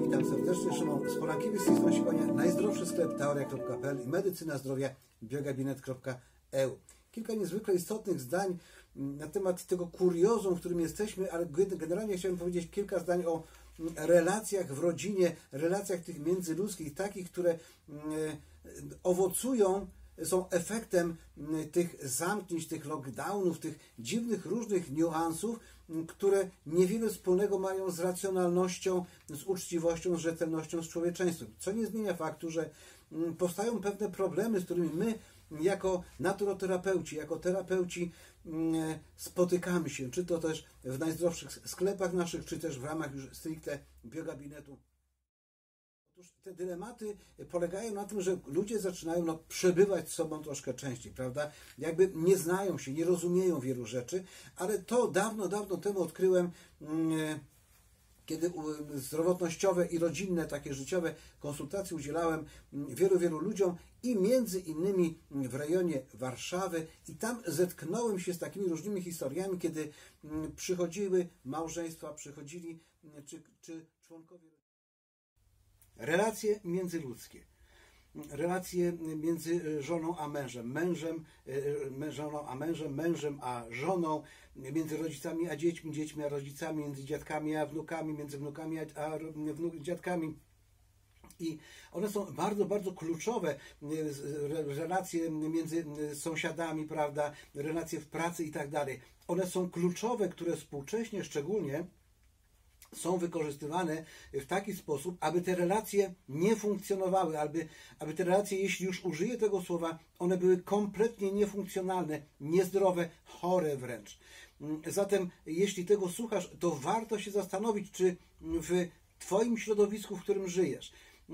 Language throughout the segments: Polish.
Witam serdecznie, Szymon Sporankiewicz z tej strony Siłania, najzdrowszy sklep teoria.pl i medycyna zdrowia biogabinet.eu. Kilka niezwykle istotnych zdań na temat tego kuriozum, w którym jesteśmy, ale generalnie chciałbym powiedzieć kilka zdań o relacjach w rodzinie, relacjach tych międzyludzkich, takich, które owocują, są efektem tych zamknięć, tych lockdownów, tych dziwnych, różnych niuansów, które niewiele wspólnego mają z racjonalnością, z uczciwością, z rzetelnością, z człowieczeństwem. Co nie zmienia faktu, że powstają pewne problemy, z którymi my jako naturoterapeuci, jako terapeuci spotykamy się, czy to też w najzdrowszych sklepach naszych, czy też w ramach już stricte biogabinetu. Otóż te dylematy polegają na tym, że ludzie zaczynają przebywać z sobą troszkę częściej, prawda? Jakby nie znają się, nie rozumieją wielu rzeczy, ale to dawno, dawno temu odkryłem, kiedy zdrowotnościowe i rodzinne, takie życiowe konsultacje udzielałem wielu ludziom i między innymi w rejonie Warszawy i tam zetknąłem się z takimi różnymi historiami, kiedy przychodziły małżeństwa, przychodzili czy członkowie. Relacje międzyludzkie, relacje między żoną a mężem, żoną a mężem, mężem a żoną, między rodzicami a dziećmi, dziećmi a rodzicami, między dziadkami a wnukami, między wnukami a dziadkami. I one są bardzo, bardzo kluczowe, relacje między sąsiadami, prawda, relacje w pracy i tak dalej. One są kluczowe, które współcześnie szczególnie są wykorzystywane w taki sposób, aby te relacje nie funkcjonowały, aby te relacje, jeśli już użyję tego słowa, one były kompletnie niefunkcjonalne, niezdrowe, chore wręcz. Zatem, jeśli tego słuchasz, to warto się zastanowić, czy w Twoim środowisku, w którym żyjesz,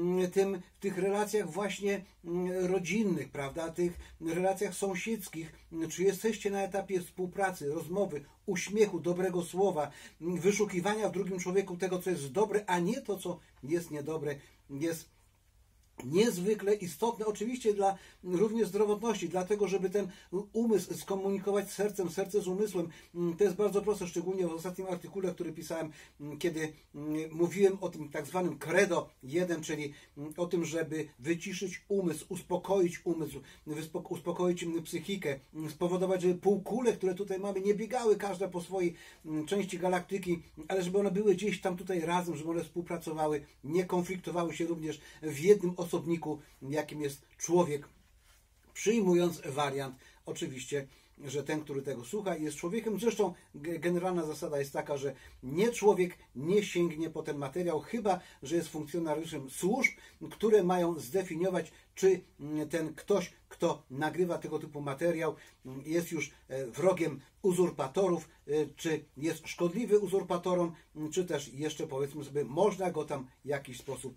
w tych relacjach właśnie rodzinnych, prawda, tych relacjach sąsiedzkich, czy jesteście na etapie współpracy, rozmowy, uśmiechu, dobrego słowa, wyszukiwania w drugim człowieku tego, co jest dobre, a nie to, co jest niedobre, jest niezwykle istotne, oczywiście dla również zdrowotności, dlatego, żeby ten umysł skomunikować z sercem, serce z umysłem. To jest bardzo proste, szczególnie w ostatnim artykule, który pisałem, kiedy mówiłem o tym tak zwanym credo 1, czyli o tym, żeby wyciszyć umysł, uspokoić umysł, uspokoić psychikę, spowodować, żeby półkule, które tutaj mamy, nie biegały każda po swojej części galaktyki, ale żeby one były gdzieś tam tutaj razem, żeby one współpracowały, nie konfliktowały się również w jednym osobniku, jakim jest człowiek, przyjmując wariant, oczywiście, że ten, który tego słucha, jest człowiekiem. Zresztą generalna zasada jest taka, że nie człowiek nie sięgnie po ten materiał, chyba że jest funkcjonariuszem służb, które mają zdefiniować, czy ten ktoś, kto nagrywa tego typu materiał, jest już wrogiem uzurpatorów, czy jest szkodliwy uzurpatorom, czy też jeszcze, powiedzmy sobie, można go tam w jakiś sposób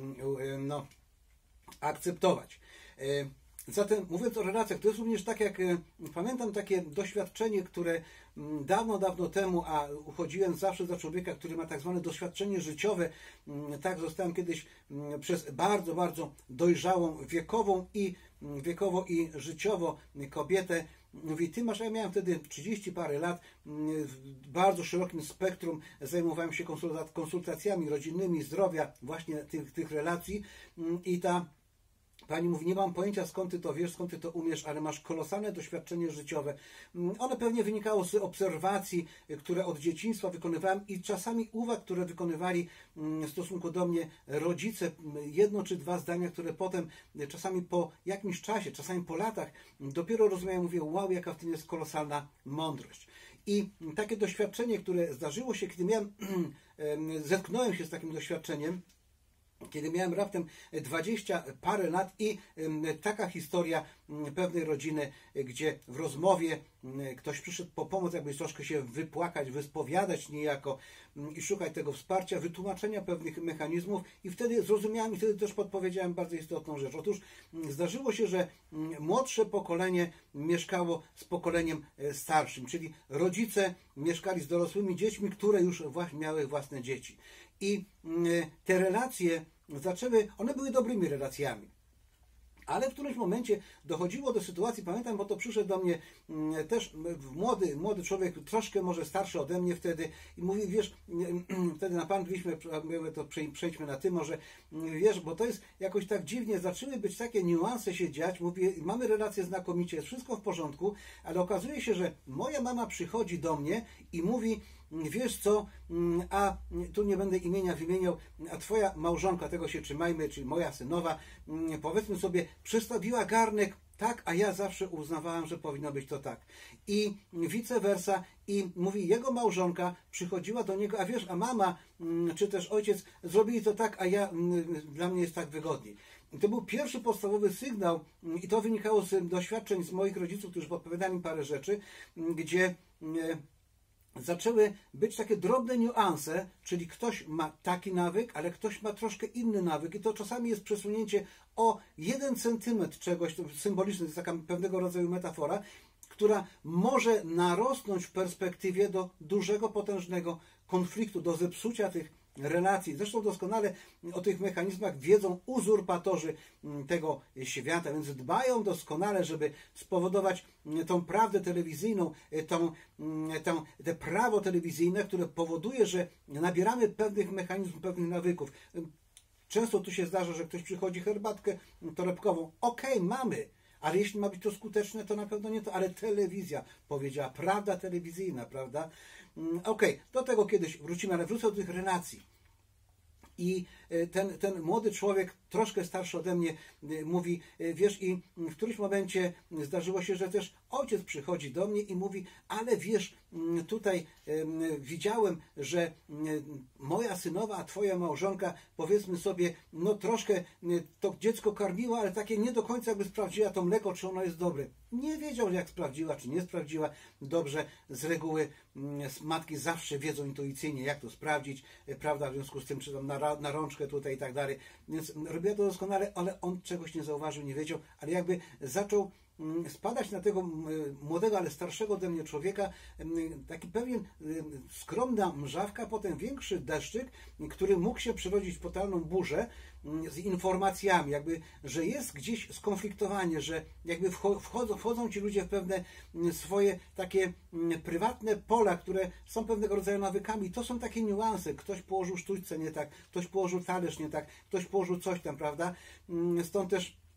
akceptować. Zatem, mówiąc o relacjach, to jest również tak, jak pamiętam takie doświadczenie, które dawno temu, a uchodziłem zawsze za człowieka, który ma tak zwane doświadczenie życiowe. Tak, zostałem kiedyś przez bardzo, bardzo dojrzałą wiekowo i życiowo kobietę. Mówi, ty masz, ja miałem wtedy 30 parę lat, w bardzo szerokim spektrum zajmowałem się konsultacjami rodzinnymi, zdrowia, właśnie tych relacji i ta pani mówi, nie mam pojęcia, skąd ty to wiesz, skąd ty to umiesz, ale masz kolosalne doświadczenie życiowe. Ono pewnie wynikało z obserwacji, które od dzieciństwa wykonywałem i czasami uwag, które wykonywali w stosunku do mnie rodzice. Jedno czy dwa zdania, które potem czasami po jakimś czasie, czasami po latach dopiero rozumiałem, mówię, wow, jaka w tym jest kolosalna mądrość. I takie doświadczenie, które zdarzyło się, kiedy zetknąłem się z takim doświadczeniem, kiedy miałem raptem 20 parę lat i taka historia pewnej rodziny, gdzie w rozmowie ktoś przyszedł po pomoc, jakby troszkę się wypłakać, wyspowiadać niejako i szukać tego wsparcia, wytłumaczenia pewnych mechanizmów i wtedy zrozumiałem i wtedy też podpowiedziałem bardzo istotną rzecz. Otóż zdarzyło się, że młodsze pokolenie mieszkało z pokoleniem starszym, czyli rodzice mieszkali z dorosłymi dziećmi, które już miały własne dzieci. I te relacje one były dobrymi relacjami. Ale w którymś momencie dochodziło do sytuacji, pamiętam, bo to przyszedł do mnie też młody człowiek, troszkę może starszy ode mnie wtedy i mówi, wiesz, wtedy na pan byliśmy, to przejdźmy na ty może, wiesz, bo to jest jakoś tak dziwnie, zaczęły być takie niuanse się dziać, mówię, mamy relacje znakomicie, jest wszystko w porządku, ale okazuje się, że moja mama przychodzi do mnie i mówi, wiesz co, a tu nie będę imienia wymieniał, a twoja małżonka, tego się trzymajmy, czyli moja synowa, powiedzmy sobie, przestawiła garnek tak, a ja zawsze uznawałam, że powinno być to tak. I vice versa. I mówi, jego małżonka przychodziła do niego, a wiesz, a mama, czy też ojciec zrobili to tak, a ja, dla mnie jest tak wygodniej. I to był pierwszy podstawowy sygnał i to wynikało z doświadczeń z moich rodziców, którzy podpowiadali mi parę rzeczy, gdzie zaczęły być takie drobne niuanse, czyli ktoś ma taki nawyk, ale ktoś ma troszkę inny nawyk i to czasami jest przesunięcie o 1 centymetr czegoś, to symboliczne, to jest taka pewnego rodzaju metafora, która może narosnąć w perspektywie do dużego, potężnego konfliktu, do zepsucia tych relacji. Zresztą doskonale o tych mechanizmach wiedzą uzurpatorzy tego świata, więc dbają doskonale, żeby spowodować tą prawdę telewizyjną, te prawo telewizyjne, które powoduje, że nabieramy pewnych mechanizmów, pewnych nawyków. Często tu się zdarza, że ktoś przychodzi herbatkę torebkową. Okej, mamy. Ale jeśli ma być to skuteczne, to na pewno nie to, ale telewizja powiedziała, prawda telewizyjna, prawda? Okej, do tego kiedyś wrócimy, ale wrócę do tych relacji. I ten młody człowiek, troszkę starszy ode mnie, mówi, wiesz, i w którymś momencie zdarzyło się, że też ojciec przychodzi do mnie i mówi, ale wiesz, tutaj widziałem, że moja synowa, a twoja małżonka, powiedzmy sobie, no troszkę to dziecko karmiła, ale takie nie do końca jakby sprawdziła to mleko, czy ono jest dobre. Nie wiedział, jak sprawdziła, czy nie sprawdziła dobrze. Z reguły matki zawsze wiedzą intuicyjnie, jak to sprawdzić, prawda, w związku z tym, czy tam na rączkę tutaj i tak dalej. Więc robiła to doskonale, ale on czegoś nie zauważył, nie wiedział, ale jakby zaczął spadać na tego młodego, ale starszego ode mnie człowieka, taki pewien skromna mrzawka, potem większy deszczyk, który mógł się przerodzić w totalną burzę z informacjami, jakby, że jest gdzieś skonfliktowanie, że jakby wchodzą ci ludzie w pewne swoje takie prywatne pola, które są pewnego rodzaju nawykami. To są takie niuanse. Ktoś położył sztućce nie tak, ktoś położył talerz nie tak, ktoś położył coś tam, prawda? Stąd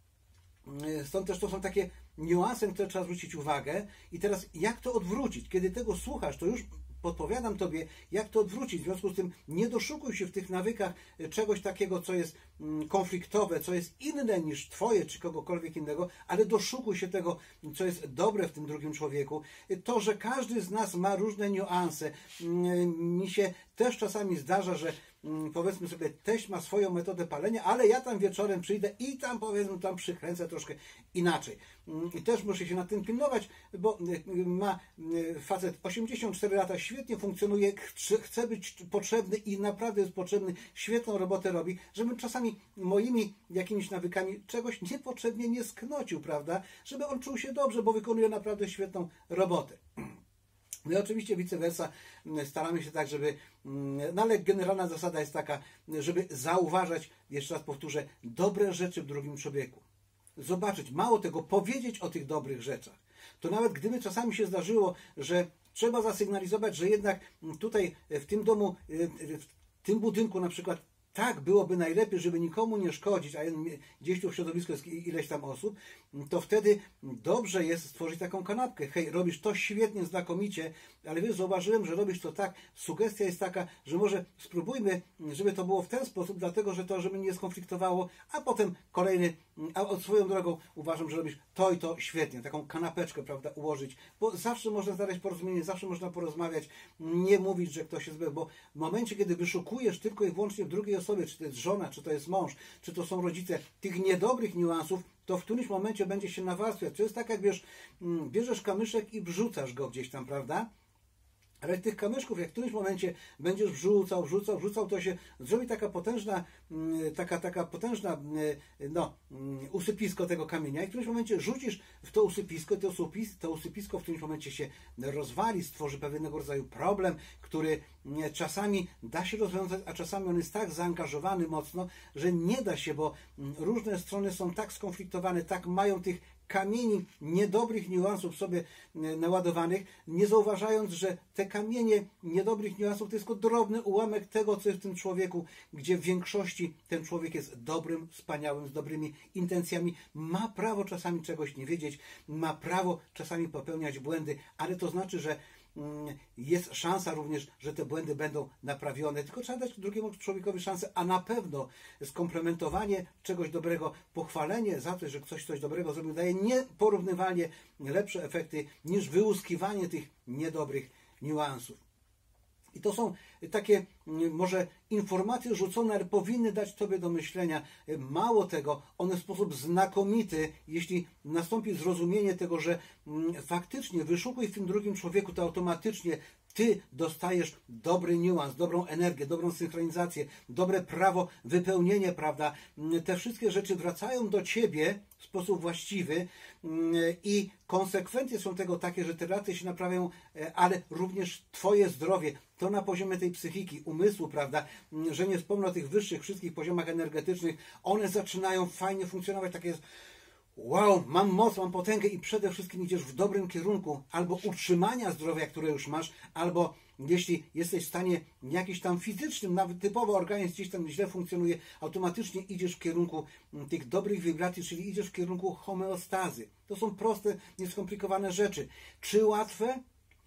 też to są takie niuanse, na które trzeba zwrócić uwagę. I teraz jak to odwrócić? Kiedy tego słuchasz, to już podpowiadam Tobie, jak to odwrócić. W związku z tym nie doszukuj się w tych nawykach czegoś takiego, co jest konfliktowe, co jest inne niż Twoje czy kogokolwiek innego, ale doszukuj się tego, co jest dobre w tym drugim człowieku. To, że każdy z nas ma różne niuanse. Mi się też czasami zdarza, że powiedzmy sobie, teść ma swoją metodę palenia, ale ja tam wieczorem przyjdę i tam powiedzmy, tam przykręcę troszkę inaczej. I też muszę się nad tym pilnować, bo ma facet 84 lata, świetnie funkcjonuje, chce być potrzebny i naprawdę jest potrzebny, świetną robotę robi, żebym czasami moimi jakimiś nawykami czegoś niepotrzebnie nie sknocił, prawda? Żeby on czuł się dobrze, bo wykonuje naprawdę świetną robotę. No i oczywiście vice versa, staramy się tak, żeby, no ale generalna zasada jest taka, żeby zauważać, jeszcze raz powtórzę, dobre rzeczy w drugim człowieku. Zobaczyć, mało tego, powiedzieć o tych dobrych rzeczach. To nawet gdyby czasami się zdarzyło, że trzeba zasygnalizować, że jednak tutaj w tym domu, w tym budynku na przykład tak byłoby najlepiej, żeby nikomu nie szkodzić, a gdzieś tu w środowisku jest ileś tam osób, to wtedy dobrze jest stworzyć taką kanapkę. Hej, robisz to świetnie, znakomicie, ale wiesz, zauważyłem, że robisz to tak. Sugestia jest taka, że może spróbujmy, żeby to było w ten sposób, dlatego, że to, żeby nie skonfliktowało, a potem kolejny, a swoją drogą uważam, że robisz to i to świetnie, taką kanapeczkę, prawda, ułożyć, bo zawsze można znaleźć porozumienie, zawsze można porozmawiać, nie mówić, że ktoś jest zły, bo w momencie, kiedy wyszukujesz tylko i wyłącznie w drugiej osobie, czy to jest żona, czy to jest mąż, czy to są rodzice, tych niedobrych niuansów, to w którymś momencie będzie się nawarstwiać. To jest tak, jak wiesz, bierzesz kamyszek i wrzucasz go gdzieś tam, prawda? Ale tych kamyczków, jak w którymś momencie będziesz wrzucał, to się zrobi taka potężna usypisko tego kamienia i w którymś momencie rzucisz w to usypisko i to usypisko w którymś momencie się rozwali, stworzy pewnego rodzaju problem, który czasami da się rozwiązać, a czasami on jest tak zaangażowany mocno, że nie da się, bo różne strony są tak skonfliktowane, tak mają tych kamieni niedobrych niuansów sobie naładowanych, nie zauważając, że te kamienie niedobrych niuansów to jest tylko drobny ułamek tego, co jest w tym człowieku, gdzie w większości ten człowiek jest dobrym, wspaniałym, z dobrymi intencjami, ma prawo czasami czegoś nie wiedzieć, ma prawo czasami popełniać błędy, ale to znaczy, że jest szansa również, że te błędy będą naprawione, tylko trzeba dać drugiemu człowiekowi szansę, a na pewno skomplementowanie czegoś dobrego, pochwalenie za to, że ktoś coś dobrego zrobił, daje nieporównywalnie lepsze efekty niż wyłuskiwanie tych niedobrych niuansów. I to są takie może informacje rzucone, ale powinny dać Tobie do myślenia. Mało tego, one w sposób znakomity, jeśli nastąpi zrozumienie tego, że faktycznie wyszukuj w tym drugim człowieku, to automatycznie Ty dostajesz dobry niuans, dobrą energię, dobrą synchronizację, dobre prawo, wypełnienie, prawda? Te wszystkie rzeczy wracają do Ciebie w sposób właściwy i konsekwencje są tego takie, że te relacje się naprawiają, ale również Twoje zdrowie, to na poziomie tej psychiki, umysłu, prawda, że nie wspomnę o tych wyższych wszystkich poziomach energetycznych, one zaczynają fajnie funkcjonować, takie jest wow, mam moc, mam potęgę i przede wszystkim idziesz w dobrym kierunku albo utrzymania zdrowia, które już masz, albo jeśli jesteś w stanie jakiś tam fizycznym, nawet typowo organizm gdzieś tam źle funkcjonuje, automatycznie idziesz w kierunku tych dobrych wibracji, czyli idziesz w kierunku homeostazy. To są proste, nieskomplikowane rzeczy. Czy łatwe?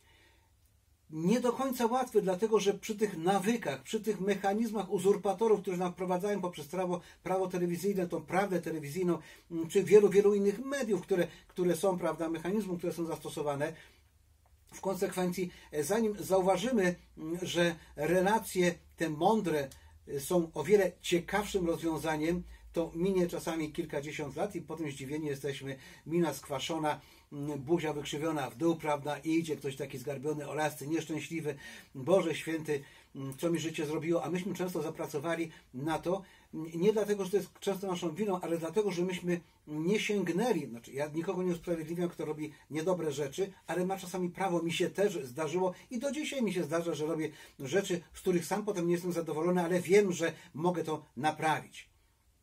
Nie do końca łatwe, dlatego że przy tych nawykach, przy tych mechanizmach uzurpatorów, którzy nam wprowadzają poprzez prawo telewizyjne, tą prawdę telewizyjną, czy wielu innych mediów, które są, prawda, mechanizmów, które są zastosowane, w konsekwencji, zanim zauważymy, że relacje te mądre są o wiele ciekawszym rozwiązaniem, to minie czasami kilkadziesiąt lat i potem zdziwieni jesteśmy, mina skwaszona, buzia wykrzywiona w dół, prawda, i idzie ktoś taki zgarbiony o lasce, nieszczęśliwy, Boże Święty, co mi życie zrobiło, a myśmy często zapracowali na to, nie dlatego, że to jest często naszą winą, ale dlatego, że myśmy nie sięgnęli, znaczy ja nikogo nie usprawiedliwiam, kto robi niedobre rzeczy, ale ma czasami prawo, mi się też zdarzyło i do dzisiaj mi się zdarza, że robię rzeczy, z których sam potem nie jestem zadowolony, ale wiem, że mogę to naprawić.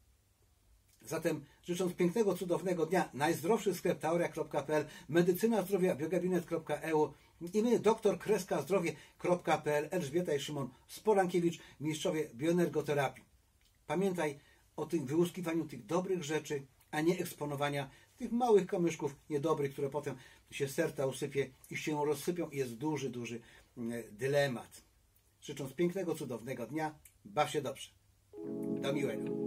Zatem życząc pięknego, cudownego dnia, najzdrowszy sklep teoria.pl, medycyna zdrowia, biogabinet.eu i my, drkreskazdrowie.pl, Elżbieta i Szymon Sporankiewicz, mistrzowie bioenergoterapii. Pamiętaj o tym wyłuskiwaniu tych dobrych rzeczy, a nie eksponowania tych małych kamyczków niedobrych, które potem się serca usypie i się rozsypią i jest duży dylemat. Życząc pięknego, cudownego dnia, baw się dobrze. Do miłego.